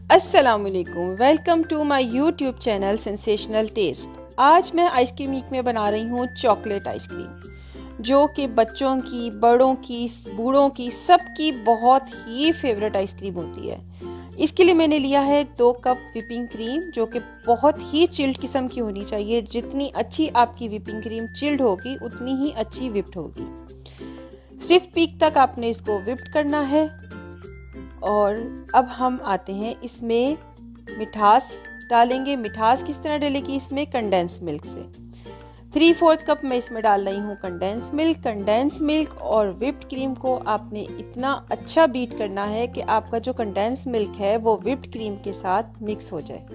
अस्सलामुअलैकुम, welcome to my YouTube channel sensational taste. आज मैं आइसक्रीम वीक में बना रही हूँ चॉकलेट आइसक्रीम, जो कि बच्चों की, बड़ों की, बूढ़ों की, सबकी बहुत ही फेवरेट आइसक्रीम होती है। इसके लिए मैंने लिया है 2 कप विपिंग क्रीम, जो कि बहुत ही चिल्ड किस्म की होनी चाहिए। जितनी अच्छी आपकी विपिंग क्रीम चिल्ड होगी उतनी ही अच्छी विप्ड होगी। स्टिफ पीक तक आपने इसको विप्ड करना है। और अब हम आते हैं, इसमें मिठास डालेंगे। मिठास किस तरह डालेगी? इसमें कंडेंस मिल्क से 3/4 कप मैं इसमें डाल रही हूँ कंडेंस मिल्क। कंडेंस मिल्क और विप्ड क्रीम को आपने इतना अच्छा बीट करना है कि आपका जो कंडेंस मिल्क है वो विप्ड क्रीम के साथ मिक्स हो जाए।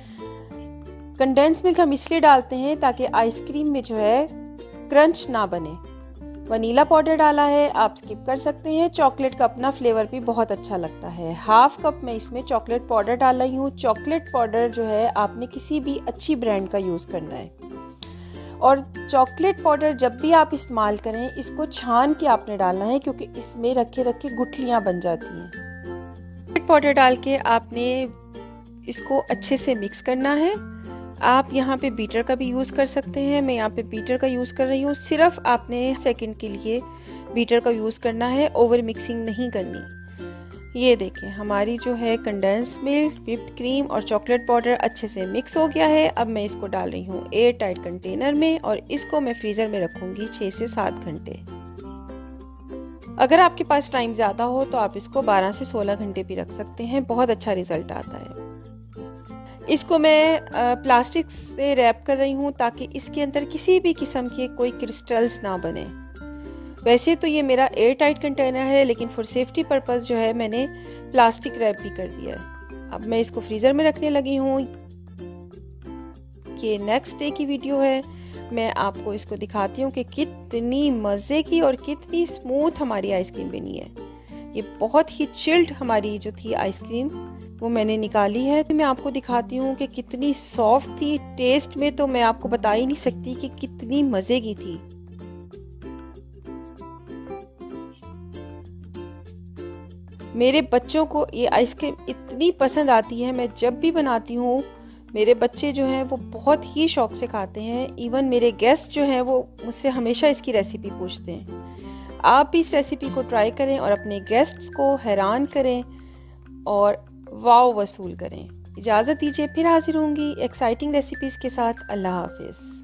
कंडेंस मिल्क हम इसलिए डालते हैं ताकि आइसक्रीम में जो है क्रंच ना बने। वनीला पाउडर डाला है, आप स्किप कर सकते हैं। चॉकलेट का अपना फ्लेवर भी बहुत अच्छा लगता है। 1/2 कप मैं इसमें चॉकलेट पाउडर डाल रही हूँ। चॉकलेट पाउडर जो है आपने किसी भी अच्छी ब्रांड का यूज़ करना है। और चॉकलेट पाउडर जब भी आप इस्तेमाल करें, इसको छान के आपने डालना है, क्योंकि इसमें रखे रखे गुठलियाँ बन जाती हैं। चॉकलेट पाउडर डाल के आपने इसको अच्छे से मिक्स करना है। आप यहाँ पे बीटर का भी यूज़ कर सकते हैं। मैं यहाँ पे बीटर का यूज़ कर रही हूँ। सिर्फ आपने सेकंड के लिए बीटर का यूज़ करना है, ओवर मिक्सिंग नहीं करनी। ये देखें, हमारी जो है कंडेंस मिल्क, व्हिप्ड क्रीम और चॉकलेट पाउडर अच्छे से मिक्स हो गया है। अब मैं इसको डाल रही हूँ एयर टाइट कंटेनर में और इसको मैं फ्रीज़र में रखूँगी 6 से 7 घंटे। अगर आपके पास टाइम ज़्यादा हो तो आप इसको 12 से 16 घंटे भी रख सकते हैं, बहुत अच्छा रिजल्ट आता है। इसको मैं प्लास्टिक से रैप कर रही हूँ ताकि इसके अंदर किसी भी किस्म के कोई क्रिस्टल्स ना बने। वैसे तो ये मेरा एयर टाइट कंटेनर है, लेकिन फॉर सेफ्टी पर्पस जो है मैंने प्लास्टिक रैप भी कर दिया है। अब मैं इसको फ्रीज़र में रखने लगी हूँ। ये नेक्स्ट डे की वीडियो है। मैं आपको इसको दिखाती हूँ कि कितनी मज़े की और कितनी स्मूथ हमारी आइसक्रीम बनी है। ये बहुत ही चिल्ड हमारी जो थी आइसक्रीम वो मैंने निकाली है। मैं आपको दिखाती हूँ कि कितनी सॉफ्ट थी। टेस्ट में तो मैं आपको बता ही नहीं सकती कि कितनी मज़े की थी। मेरे बच्चों को ये आइसक्रीम इतनी पसंद आती है, मैं जब भी बनाती हूँ मेरे बच्चे जो हैं वो बहुत ही शौक से खाते हैं। इवन मेरे गेस्ट जो हैं वो मुझसे हमेशा इसकी रेसिपी पूछते हैं। आप भी इस रेसिपी को ट्राई करें और अपने गेस्ट्स को हैरान करें और वाव वसूल करें। इजाज़त दीजिए, फिर हाजिर होंगी एक्साइटिंग रेसिपीज़ के साथ। अल्लाह हाफिज़।